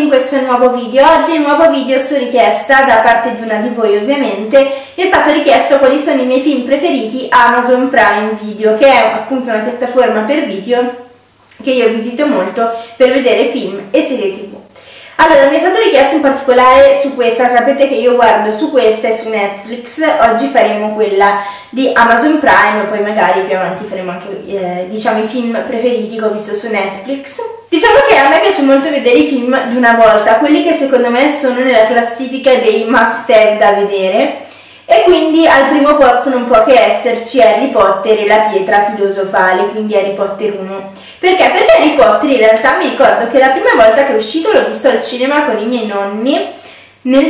in questo nuovo video. Oggi il nuovo video su richiesta da parte di una di voi ovviamente mi è stato richiesto quali sono i miei film preferiti Amazon Prime Video, che è appunto una piattaforma per video che io visito molto per vedere film e serie TV. Allora, mi è stato richiesto in particolare su questa, sapete che io guardo su questa e su Netflix. Oggi faremo quella di Amazon Prime, poi magari più avanti faremo anche diciamo i film preferiti che ho visto su Netflix. Diciamo che a me piace molto vedere i film di una volta, quelli che secondo me sono nella classifica dei must have da vedere, e quindi al primo posto non può che esserci Harry Potter e la pietra filosofale, quindi Harry Potter 1. Perché? Perché Harry Potter in realtà mi ricordo che la prima volta che è uscito l'ho visto al cinema con i miei nonni nel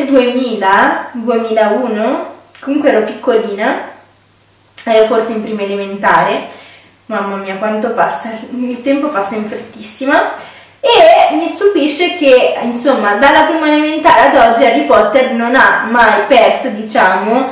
2001, comunque ero piccolina, ero forse in prima elementare. Mamma mia quanto passa, il tempo passa in frettissima, e mi stupisce che insomma dalla prima elementare ad oggi Harry Potter non ha mai perso, diciamo,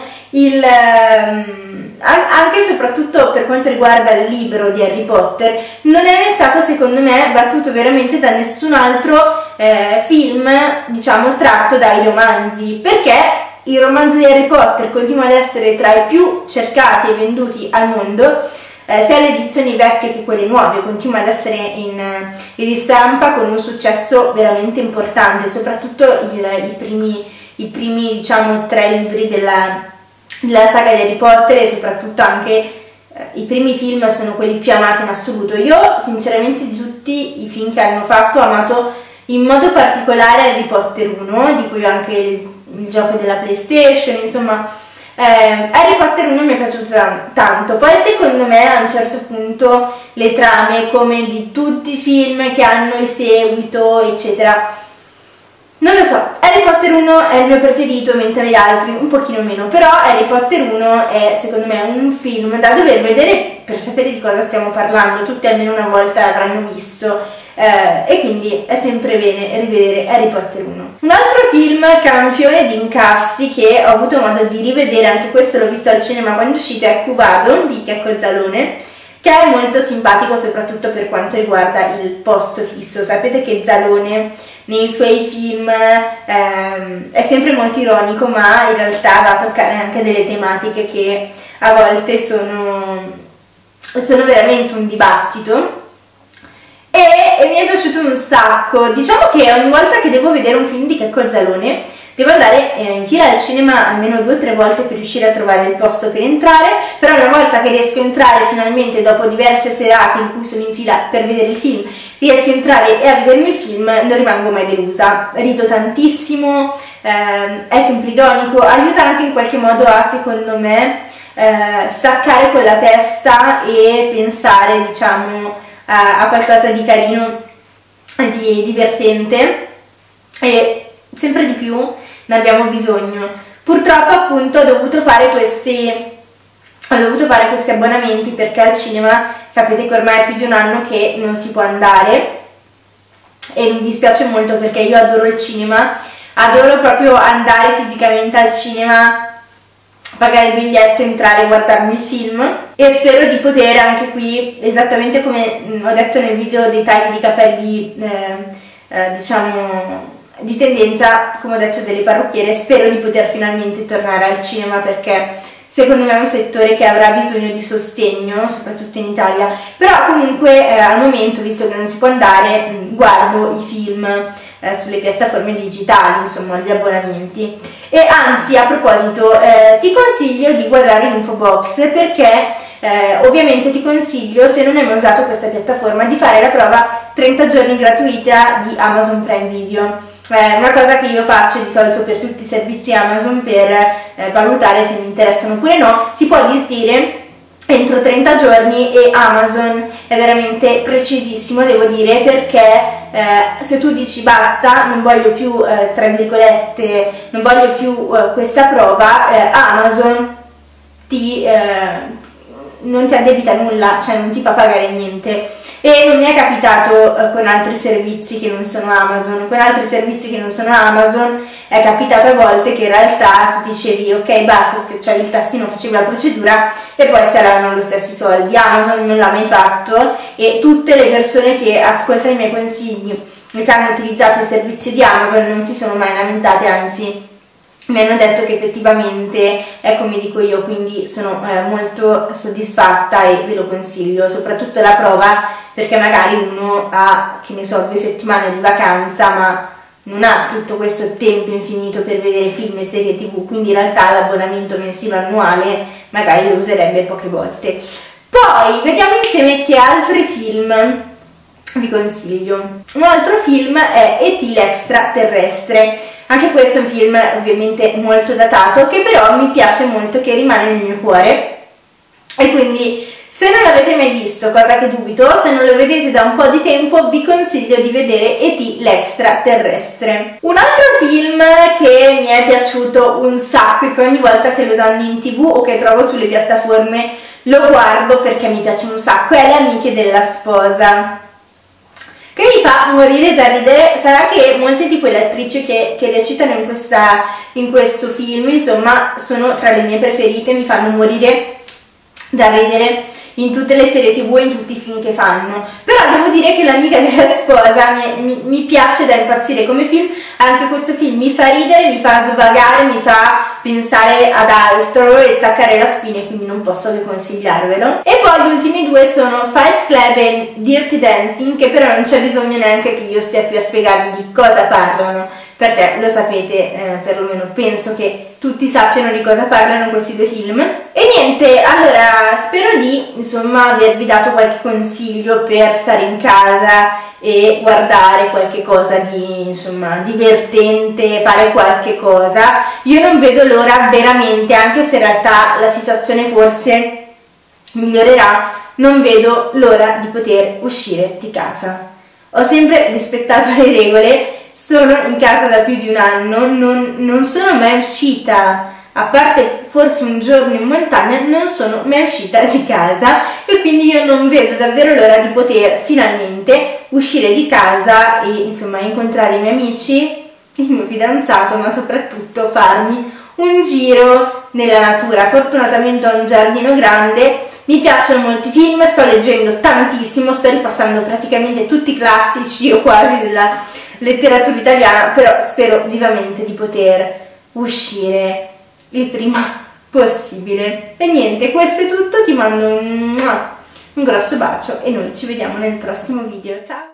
anche e soprattutto per quanto riguarda il libro di Harry Potter, non è mai stato secondo me battuto veramente da nessun altro film, diciamo, tratto dai romanzi, perché il romanzo di Harry Potter continua ad essere tra i più cercati e venduti al mondo, sia le edizioni vecchie che quelle nuove, continua ad essere in ristampa con un successo veramente importante, soprattutto i primi diciamo 3 libri della saga di Harry Potter, e soprattutto anche i primi film sono quelli più amati in assoluto. Io sinceramente di tutti i film che hanno fatto ho amato in modo particolare Harry Potter 1, di cui ho anche il gioco della PlayStation, insomma Harry Potter 1 mi è piaciuto tanto. Poi secondo me a un certo punto le trame, come di tutti i film che hanno il seguito eccetera, non lo so, Harry Potter 1 è il mio preferito, mentre gli altri un pochino meno, però Harry Potter 1 è secondo me un film da dover vedere per sapere di cosa stiamo parlando. Tutti almeno una volta l'avranno visto, e quindi è sempre bene rivedere Harry Potter 1. Un altro film campione di incassi che ho avuto modo di rivedere, anche questo l'ho visto al cinema quando è uscito, è Quo Vado di Checco Zalone, che è molto simpatico soprattutto per quanto riguarda il posto fisso. Sapete che Zalone nei suoi film è sempre molto ironico, ma in realtà va a toccare anche delle tematiche che a volte sono veramente un dibattito, e mi è piaciuto un sacco. Diciamo che ogni volta che devo vedere un film di Checco Zalone devo andare in fila al cinema almeno 2 o 3 volte per riuscire a trovare il posto per entrare, però una volta che riesco a entrare finalmente, dopo diverse serate in cui sono in fila per vedere il film, riesco a entrare e a vedermi il film, non rimango mai delusa. Rido tantissimo, è sempre ironico, aiuta anche in qualche modo a, secondo me, staccare con la testa e pensare, diciamo, a qualcosa di carino, di divertente, e sempre di più ne abbiamo bisogno. Purtroppo appunto ho dovuto fare questi abbonamenti, perché al cinema sapete che ormai è più di un anno che non si può andare, e mi dispiace molto perché io adoro il cinema, adoro proprio andare fisicamente al cinema, pagare il biglietto, entrare e guardarmi il film, e spero di poter anche qui, esattamente come ho detto nel video dei tagli di capelli, diciamo di tendenza, come ho detto delle parrucchiere, spero di poter finalmente tornare al cinema, perché secondo me è un settore che avrà bisogno di sostegno, soprattutto in Italia. Però comunque al momento, visto che non si può andare, guardo i film sulle piattaforme digitali, insomma gli abbonamenti. E anzi, a proposito, ti consiglio di guardare Infobox, perché ovviamente ti consiglio, se non hai mai usato questa piattaforma, di fare la prova 30 giorni gratuita di Amazon Prime Video. Una cosa che io faccio di solito per tutti i servizi Amazon per valutare se mi interessano oppure no. Si può disdire entro 30 giorni e Amazon è veramente precisissimo, devo dire, perché se tu dici basta, non voglio più, tra virgolette, non voglio più questa prova, Amazon non ti addebita nulla, cioè non ti fa pagare niente. E non mi è capitato con altri servizi che non sono Amazon. Con altri servizi che non sono Amazon è capitato a volte che in realtà tu dicevi ok basta, schiacciavi il tastino, facevi la procedura e poi scalavano lo stesso i soldi. Amazon non l'ha mai fatto, e tutte le persone che ascoltano i miei consigli che hanno utilizzato i servizi di Amazon non si sono mai lamentati, anzi mi hanno detto che effettivamente è come dico io, quindi sono molto soddisfatta e ve lo consiglio, soprattutto la prova perché magari uno ha, che ne so, 2 settimane di vacanza ma non ha tutto questo tempo infinito per vedere film e serie TV, quindi in realtà l'abbonamento mensile annuale magari lo userebbe poche volte. Poi vediamo insieme che altri film vi consiglio. Un altro film è E.T. l'extraterrestre. Anche questo è un film ovviamente molto datato, che però mi piace molto, che rimane nel mio cuore, e quindi se non l'avete mai visto, cosa che dubito, se non lo vedete da un po' di tempo, vi consiglio di vedere E.T. l'extraterrestre. Un altro film che mi è piaciuto un sacco e che ogni volta che lo danno in TV o che trovo sulle piattaforme lo guardo perché mi piace un sacco, è Le amiche della sposa, che mi fa morire da ridere. Sarà che molte di quelle attrici che recitano in questo film, insomma, sono tra le mie preferite, mi fanno morire da ridere in tutte le serie TV e in tutti i film che fanno. Però devo dire che L'amica della sposa mi piace da impazzire come film. Anche questo film mi fa ridere, mi fa svagare, mi fa pensare ad altro e staccare la spina, e quindi non posso che consigliarvelo. E poi gli ultimi due sono Fight Club e Dirty Dancing, che però non c'è bisogno neanche che io stia qui a spiegarvi di cosa parlano, perché lo sapete, perlomeno penso che tutti sappiano di cosa parlano questi due film. E niente, allora spero di insomma avervi dato qualche consiglio per stare in casa e guardare qualche cosa di insomma divertente, fare qualche cosa. Io non vedo l'ora veramente, anche se in realtà la situazione forse migliorerà, non vedo l'ora di poter uscire di casa. Ho sempre rispettato le regole, sono in casa da più di un anno, non sono mai uscita, a parte forse un giorno in montagna, non sono mai uscita di casa, e quindi io non vedo davvero l'ora di poter finalmente uscire di casa e insomma incontrare i miei amici, il mio fidanzato, ma soprattutto farmi un giro nella natura. Fortunatamente ho un giardino grande, mi piacciono molti film, sto leggendo tantissimo, sto ripassando praticamente tutti i classici o quasi della letteratura italiana, però spero vivamente di poter uscire il prima possibile. E niente, questo è tutto, ti mando un grosso bacio e noi ci vediamo nel prossimo video. Ciao!